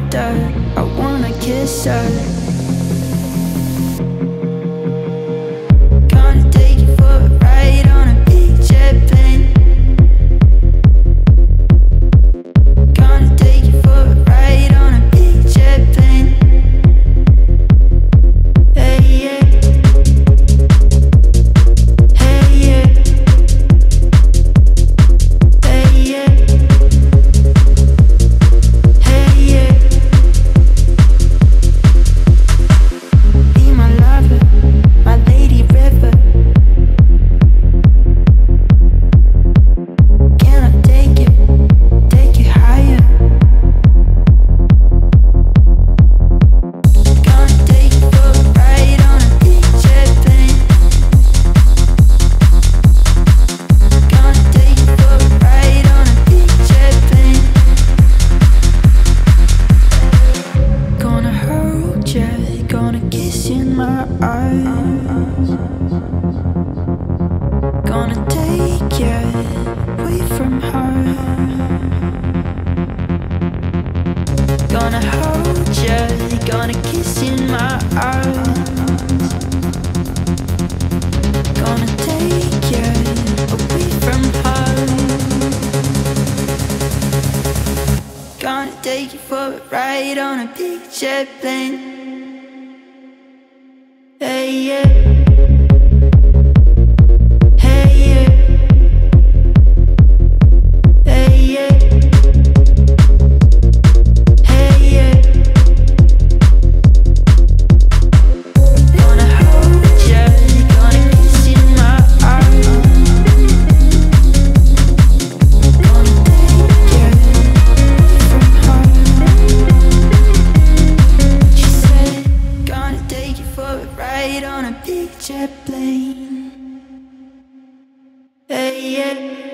dirt. I wanna kiss her. Gonna take you for a ride on a big jet plane. Gonna take you for a ride on a big jet plane. Hey yeah. Hey yeah. Hey yeah. Hey yeah. Be my lover, my lady river. Can I take you higher? Gonna take you for a ride on a big jet plane. Gonna take you for a ride on a big jet plane. Gonna hold ya, gonna kiss you in my eyes. Gonna take you away from her. Gonna hold ya, gonna kiss you in my eyes. Gonna take you away from her. Gonna take you for a ride on a big jet plane. Hey yeah. Hey yeah. Hey yeah. Hey yeah. Gonna hold ya, gonna kiss you in my arms. Gonna take you from home. She said, gonna take you for a ride on a big jet plane. Hey yeah.